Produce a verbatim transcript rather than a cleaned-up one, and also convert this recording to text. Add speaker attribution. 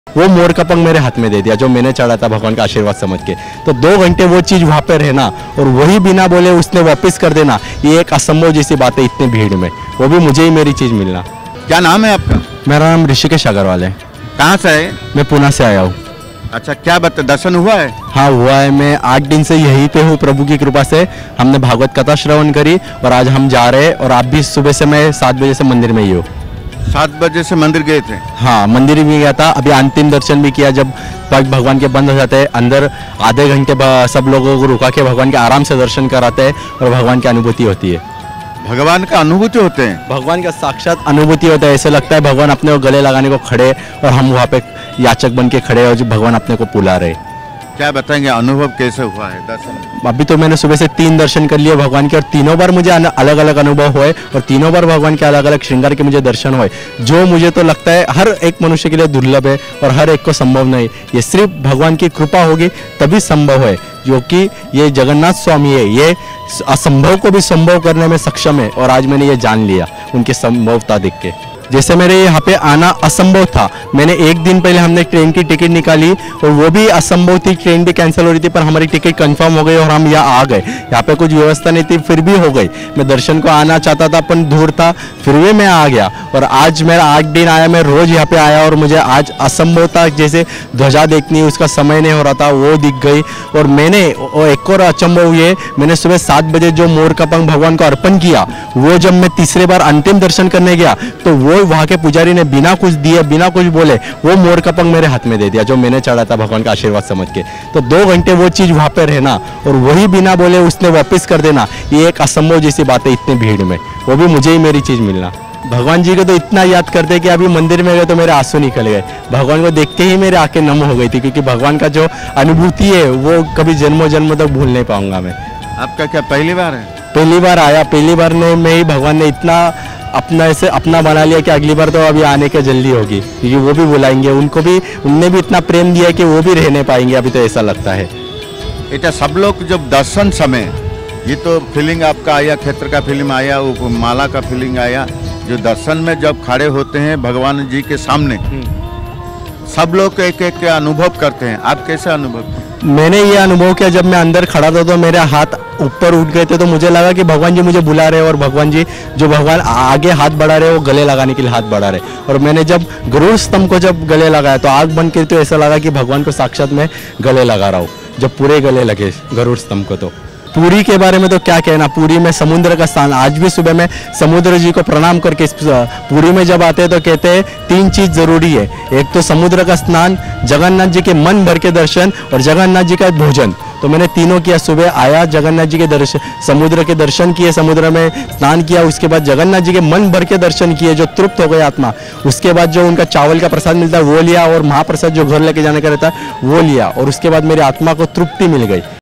Speaker 1: वो मोर का पंख मेरे हाथ में दे दिया जो मैंने चढ़ा था भगवान का आशीर्वाद समझ के। तो दो घंटे वो चीज़ वहाँ पे रहना और वही बिना बोले उसने वापस कर देना, ये एक असंभव जैसी बात है इतनी भीड़ में, वो भी मुझे ही मेरी चीज़ मिलना।
Speaker 2: क्या नाम है आपका?
Speaker 1: मेरा नाम ऋषिकेश अग्रवाल है।
Speaker 2: कहाँ से है?
Speaker 1: मैं पुणे से आया हूँ।
Speaker 2: अच्छा, क्या बता, दर्शन हुआ है?
Speaker 1: हाँ हुआ है, मैं आठ दिन से यहीं पे हूँ प्रभु की कृपा से। हमने भागवत कथा श्रवण करी और आज हम जा रहे हैं और आप भी सुबह से मैं सात बजे से मंदिर में ही हूँ।
Speaker 2: सात बजे से मंदिर गए थे?
Speaker 1: हाँ मंदिर भी गया था, अभी अंतिम दर्शन भी किया। जब पग भगवान के बंद हो जाते हैं अंदर आधे घंटे सब लोगों को रुका के भगवान के आराम से दर्शन कराते हैं और भगवान की अनुभूति होती है।
Speaker 2: भगवान का अनुभूति होते हैं?
Speaker 1: भगवान का साक्षात अनुभूति होता है। ऐसे लगता है भगवान अपने को गले लगाने को खड़े और हम वहाँ पे याचक बन के खड़े और भगवान अपने को बुला रहे।
Speaker 2: क्या बताएंगे अनुभव कैसे हुआ है दर्शन?
Speaker 1: अभी तो मैंने सुबह से तीन दर्शन कर लिए भगवान के और तीनों बार मुझे अलग अलग अनुभव हुए और तीनों बार भगवान के अलग अलग श्रृंगार के मुझे दर्शन हुए, जो मुझे तो लगता है हर एक मनुष्य के लिए दुर्लभ है और हर एक को संभव नहीं। ये सिर्फ भगवान की कृपा होगी तभी संभव है, जो कि ये जगन्नाथ स्वामी है, ये असंभव को भी संभव करने में सक्षम है। और आज मैंने ये जान लिया उनकी संभवता देख के। जैसे मेरे यहाँ पे आना असंभव था, मैंने एक दिन पहले हमने ट्रेन की टिकट निकाली और वो भी असंभव थी, ट्रेन भी कैंसिल हो रही थी, पर हमारी टिकट कंफर्म हो गई और हम यहाँ आ गए। यहाँ पे कुछ व्यवस्था नहीं थी फिर भी हो गई। मैं दर्शन को आना चाहता था पर दूर था, फिर भी मैं आ गया। और आज मेरा आठ दिन आया, मैं रोज यहाँ पे आया और मुझे आज असंभव था, जैसे ध्वजा देखनी उसका समय नहीं हो रहा था वो दिख गई। और मैंने एक और अचंभव ये, मैंने सुबह सात बजे जो मोर का पंख भगवान को अर्पण किया, वो जब मैं तीसरे बार अंतिम दर्शन करने गया तो वो वहाँ के पुजारी ने बिना कुछ दिए बिना कुछ बोले वो मोर का पंख मेरे हाथ में दे दिया जो मैंने चढ़ा था भगवान का आशीर्वाद समझ के। तो दो घंटे वो चीज़ वहाँ पे रहना और वही बिना बोले उसने वापस कर देना, ये एक असंभव जैसी बात है इतनी भीड़ में, वो भी मुझे ही मेरी चीज़ मिलना। भगवान जी को तो इतना याद करते कि अभी मंदिर में गए तो मेरे आंसू निकल गए। भगवान को देखते ही मेरे आंखें नम हो गई थी, क्योंकि भगवान का जो अनुभूति है वो कभी जन्मों जन्म तक भूल नहीं पाऊंगा मैं।
Speaker 2: आपका क्या पहली बार है?
Speaker 1: पहली बार आया, पहली बार ने में ही भगवान ने इतना अपना ऐसे अपना बना लिया कि अगली बार तो अभी आने की जल्दी होगी, क्योंकि वो भी बुलाएंगे, उनको भी उनने भी इतना प्रेम दिया कि वो भी रहने पाएंगे। अभी तो ऐसा लगता है।
Speaker 2: बेटा सब लोग जब दर्शन समय, ये तो फीलिंग आपका आया, क्षेत्र का फीलिंग आया, वो माला का फीलिंग आया, जो दर्शन में जब खड़े होते हैं भगवान जी के सामने सब लोग एक एक अनुभव करते हैं। आप कैसे अनुभव?
Speaker 1: मैंने ये अनुभव किया जब मैं अंदर खड़ा था तो मेरे हाथ ऊपर उठ गए थे, तो मुझे लगा कि भगवान जी मुझे बुला रहे हैं और भगवान जी जो भगवान आगे हाथ बढ़ा रहे हैं वो गले लगाने के लिए हाथ बढ़ा रहे। और मैंने जब गरुड़ स्तंभ को जब गले लगाया तो आग बंद करते तो ऐसा लगा कि भगवान को साक्षात मैं गले लगा रहा हूँ, जब पूरे गले लगे गरुड़ स्तंभ को। तो पुरी के बारे में तो क्या कहना, पुरी में समुद्र का स्थान। आज भी सुबह में समुद्र जी को प्रणाम करके पुरी में जब आते हैं तो कहते हैं तीन चीज जरूरी है, एक तो समुद्र का स्नान, जगन्नाथ जी के मन भर के दर्शन और जगन्नाथ जी का भोजन। तो मैंने तीनों किया, सुबह आया जगन्नाथ जी के दर्शन, समुद्र के दर्शन किए, समुद्र में स्नान किया, उसके बाद जगन्नाथ जी के मन भर के दर्शन किए जो तृप्त हो गए आत्मा। उसके बाद जो उनका चावल का प्रसाद मिलता है वो लिया और महाप्रसाद जो घर लेके जाने का रहता है वो लिया और उसके बाद मेरी आत्मा को तृप्ति मिल गई।